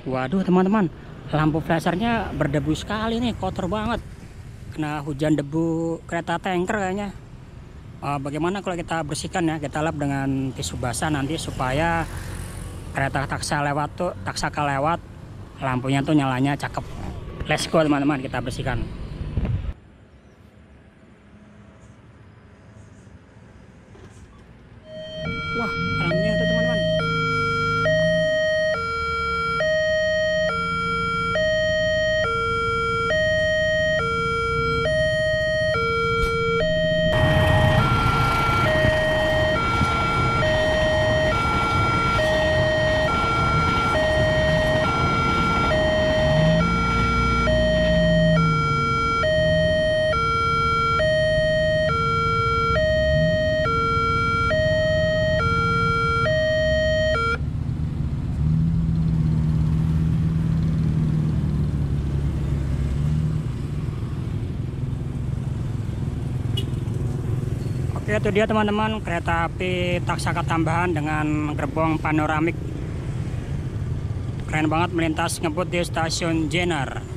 Waduh teman-teman, lampu flashernya berdebu sekali nih, kotor banget. Kena hujan debu kereta tanker kayaknya. Bagaimana kalau kita bersihkan ya, kita lap dengan tisu basah nanti supaya kereta taksaka lewat, lampunya tuh nyalanya cakep. Let's go teman-teman, kita bersihkan. Wah, alhamdulillah tuh teman-teman. Oke, itu dia teman-teman, kereta api taksaka tambahan dengan gerbong panoramik. Keren banget, melintas ngebut di stasiun Jenar.